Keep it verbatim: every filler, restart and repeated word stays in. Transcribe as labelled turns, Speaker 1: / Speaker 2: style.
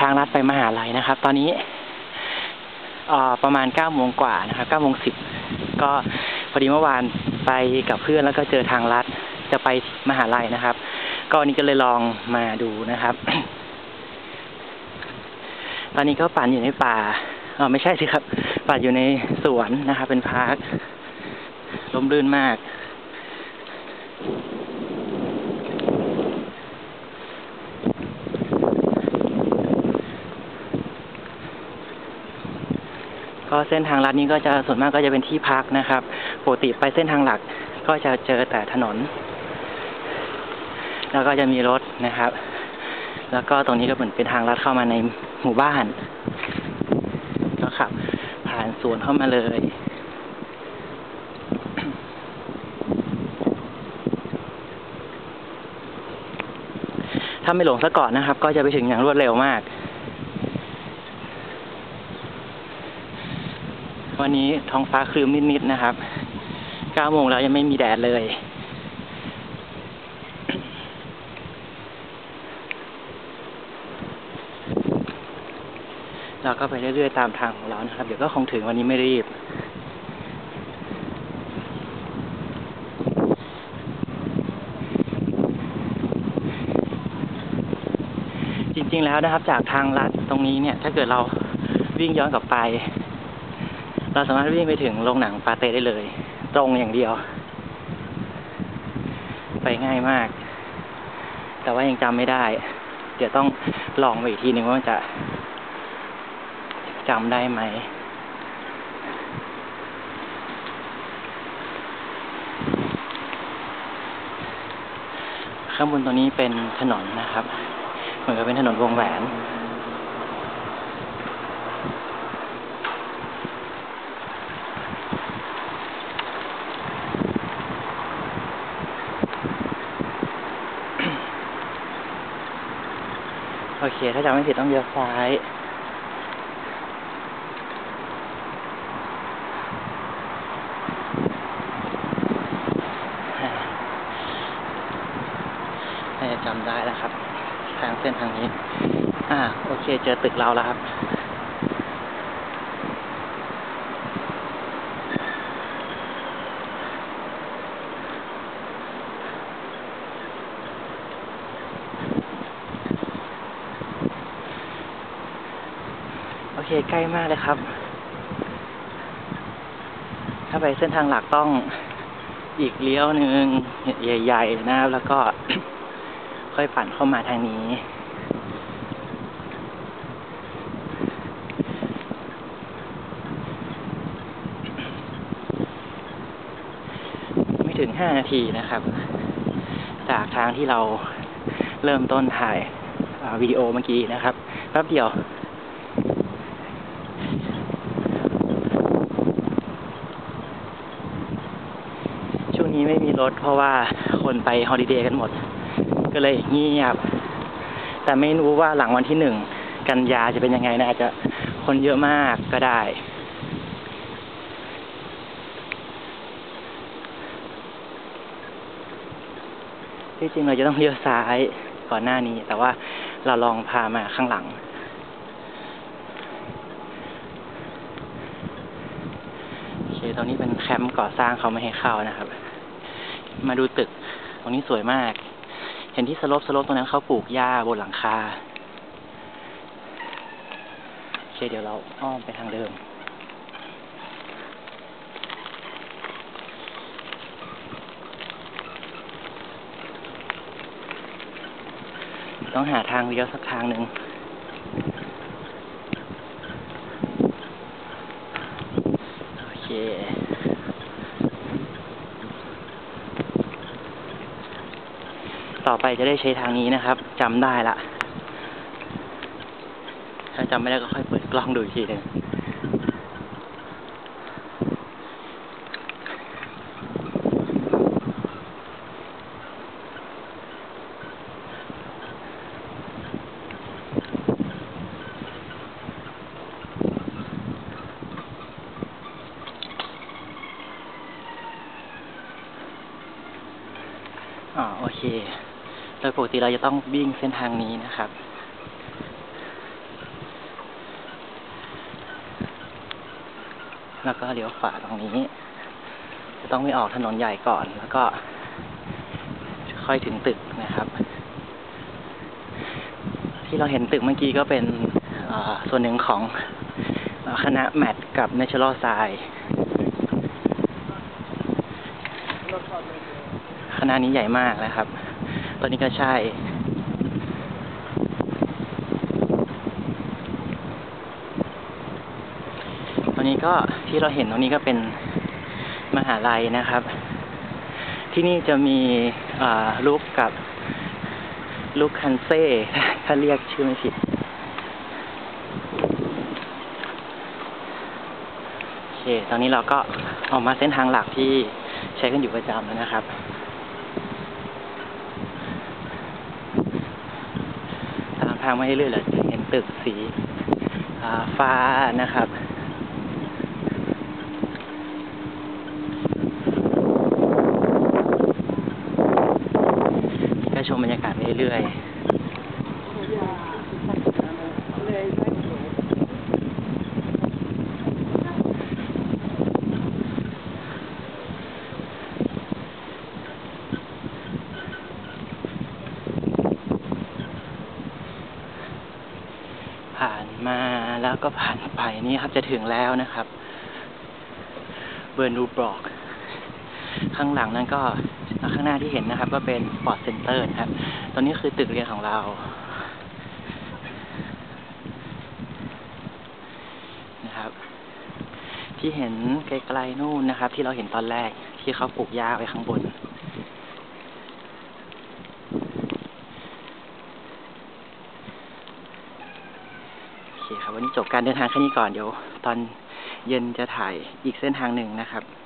Speaker 1: างลัดไปมหาลัยนะครับ ตอนนี้ประมาณเก้าโมงกว่านะครับเก้าโมงสิบก็พอดีเมื่อวานไปกับเพื่อนแล้วก็เจอทางลัดจะไปมหาลัยนะครับก็วันนี้ก็เลยลองมาดูนะครับ ตอนนี้ก็ปั่นอยู่ในป่าอ๋อไม่ใช่สิครับปั่นอยู่ในสวนนะครับเป็นพาร์คร่มรื่นมากก็เส้นทางลัดนี้ก็จะส่วนมากก็จะเป็นที่พักนะครับปกติไปเส้นทางหลักก็จะเจอแต่ถนนแล้วก็จะมีรถนะครับแล้วก็ตรงนี้ก็เหมือนเป็นทางลัดเข้ามาในหมู่บ้านก็ขับผ่านสวนเข้ามาเลยถ้าไม่หลงซะก่อนนะครับก็จะไปถึงอย่างรวดเร็วมากวันนี้ท้องฟ้าครึ้มนิดๆนะครับเก้าโมงแล้วยังไม่มีแดดเลยเราก็ไปเรื่อยๆตามทางของเรานะครับเดี๋ยวก็คงถึงวันนี้ไม่รีบจริงๆแล้วนะครับจากทางลัดตรงนี้เนี่ยถ้าเกิดเราวิ่งย้อนกลับไปเราสามารถวิ่งไปถึงโรงหนังปาเต้ได้เลยตรงอย่างเดียวไปง่ายมากแต่ว่ายังจำไม่ได้เดี๋ยวต้องลองไปอีกทีหนึ่งว่าจะจำได้ไหมข้างบนตัวนี้เป็นถนนนะครับเหมือนกับเป็นถนนวงแหวนโอเคถ้าจำไม่ผิดต้องเลี้ยวซ้ายน่าจะจำได้แล้วครับทางเส้นทางนี้อ่าโอเคเจอตึกเราแล้วครับโอเคใกล้มากเลยครับถ้าไปเส้นทางหลักต้องอีกเลี้ยวหนึ่งใหญ่ๆนะครับแล้วก็ค่อยปั่นเข้ามาทางนี้ไม่ถึงห้านาทีนะครับจากทางที่เราเริ่มต้นถ่ายวิดีโอเมื่อกี้นะครับแป๊บเดียวช่วงนี้ไม่มีรถเพราะว่าคนไปฮอลิเดย์กันหมดก็เลยเงียบแต่ไม่รู้ว่าหลังวันที่หนึ่งกันยาจะเป็นยังไงนะอาจจะคนเยอะมากก็ได้ที่จริงเราจะต้องเลี้ยวซ้ายก่อนหน้านี้แต่ว่าเราลองพามาข้างหลังโอเคตรงนี้เป็นแคมป์ก่อสร้างเขาไม่ให้เข้านะครับมาดูตึกตรงนี้สวยมากเห็นที่สโลปสโลปตรงนั้นเขาปลูกหญ้าบนหลังคาโอเคเดี๋ยวเราอ้อมไปทางเดิมต้องหาทางเลี้ยวสักทางหนึ่งโอเคต่อไปจะได้ใช้ทางนี้นะครับจำได้ละถ้าจำไม่ได้ก็ค่อยเปิดกล้องดูอีกทีหนึ่งอ๋อโอเคโดยปกติเราจะต้องวิ่งเส้นทางนี้นะครับแล้วก็เลี้ยวขวาตรงนี้จะต้องไม่ออกถนนใหญ่ก่อนแล้วก็ค่อยถึงตึกนะครับ ที่เราเห็นตึกเมื่อกี้ก็เป็นส่วนหนึ่งของคณะแมทกับ Natural Science คณะนี้ใหญ่มากนะครับตอนนี้ก็ใช่ตอนนี้ก็ที่เราเห็นตรงนี้ก็เป็นมหาลัยนะครับที่นี่จะมีลูกกับลูกคันเซ่ถ้าเรียกชื่อไม่ผิดโอเคตอนนี้เราก็ออกมาเส้นทางหลักที่ใช้กันอยู่ประจำแล้วนะครับตามทางมาเรื่อยๆเลยเห็นตึกสีฟ้านะครับก็ชมบรรยากาศไปเรื่อยๆผ่านมาแล้วก็ผ่านไปนี่ครับจะถึงแล้วนะครับเบิร์นรูบล็อกข้างหลังนั้นก็ข้างหน้าที่เห็นนะครับก็เป็นสปอร์ตเซ็นเตอร์นะครับตอนนี้คือตึกเรียนของเรานะครับที่เห็นไกลๆนู่นนะครับที่เราเห็นตอนแรกที่เขาปลูกหญ้าไว้ข้างบนโอเคครับวันนี้จบการเดินทางแค่นี้ก่อนเดี๋ยวตอนเย็นจะถ่ายอีกเส้นทางหนึ่งนะครับ